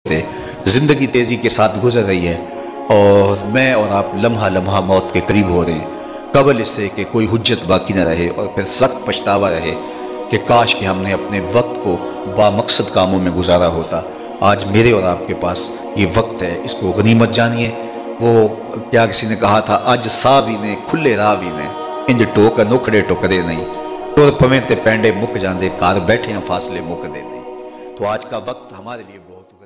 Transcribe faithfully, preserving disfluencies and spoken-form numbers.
सकते। ज़िंदगी तेज़ी के साथ गुजर रही है और मैं और आप लम्हा लम्हा मौत के करीब हो रहे हैं। कबल इससे कि कोई हुज्जत बाकी न रहे और फिर सख्त पछतावा रहे कि काश कि हमने अपने वक्त को बामकसद कामों में गुजारा होता। आज मेरे और आपके पास ये वक्त है, इसको गनीमत जानिए। वो क्या किसी ने कहा था, अज सा भी ने खुले राह भी ने इंज टोक नोखड़े टोकरे नहीं, टुर पवें ते पैंडे मुक जाते, घर बैठे हैं फासले मुकदे नहीं। तो आज का वक्त हमारे लिए बहुत